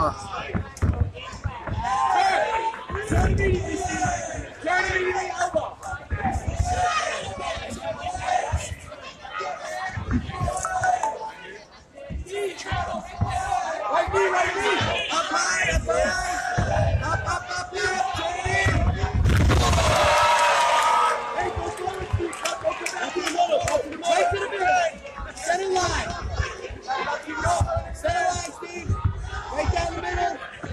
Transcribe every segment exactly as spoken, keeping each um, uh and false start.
more. Turn immediately, turn immediately, elbow. Right knee, right knee. Up high, up high. Up, up, up, up. Turn it in. Hey, go forward, Steve. Go, go, go back to the middle. Go to the middle. Right to the middle. Center line. Center line, Steve. Right down the middle.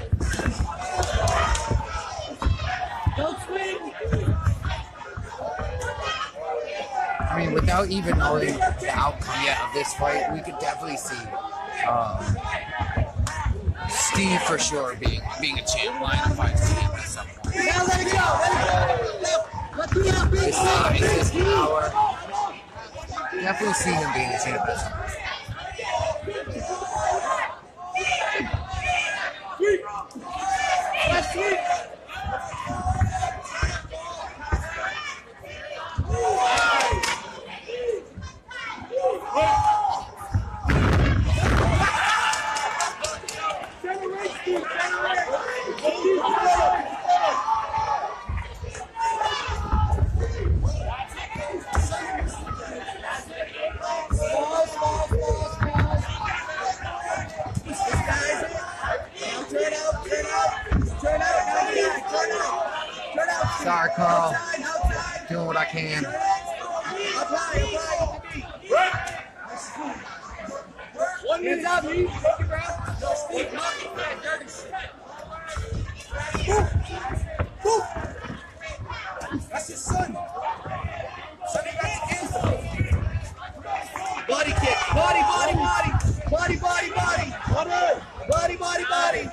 Don't swing. I mean, without even knowing the outcome yet of this fight, we could definitely see um, Steve for sure being being a champ line of fights to at some point. Now let it go. Let it go. Let the out big His size, his power. Definitely see him being a champ at some point. Let's sweep. Sorry, Carl. Doing what I can. One minute out, me. Take your breath. That's his son. Sonny got the cancer. Body kick. Body, body, body. Body, body, body. Body, body, body.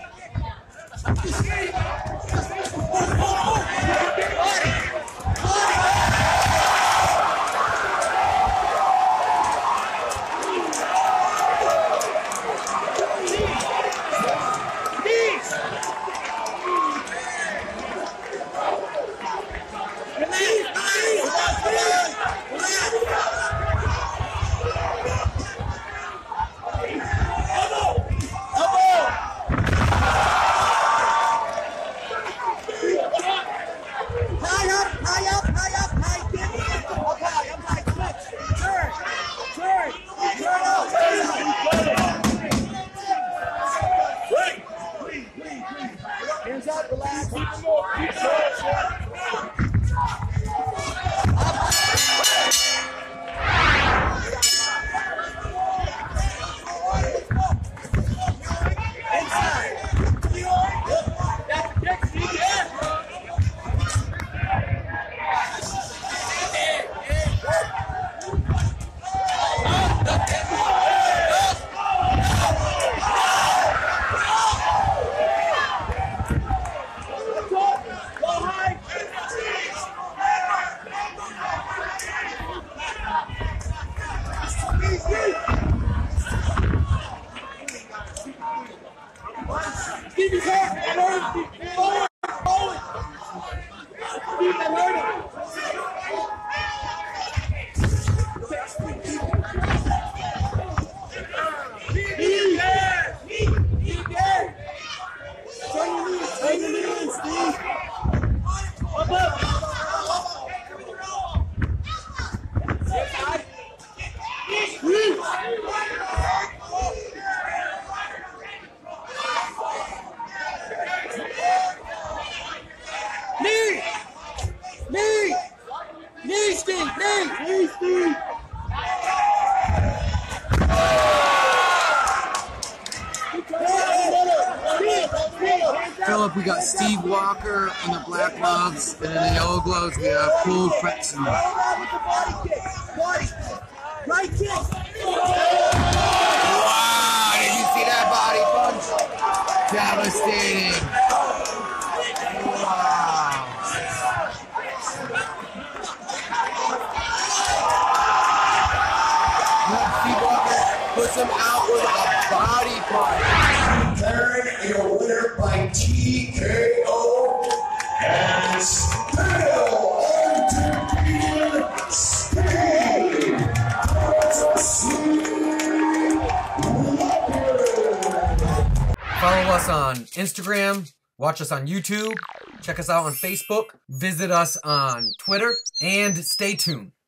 Philip, we got Steve Walker in the black gloves, and in the yellow gloves we have Cool Fetzner. Right kick. Wow, did you see that body punch? Devastating. Wow. Steve Walker puts him out with a body punch. Declaring your winner by T K O and still undefeated Steve Walker. Follow us on Instagram. Watch us on YouTube. Check us out on Facebook. Visit us on Twitter. And stay tuned.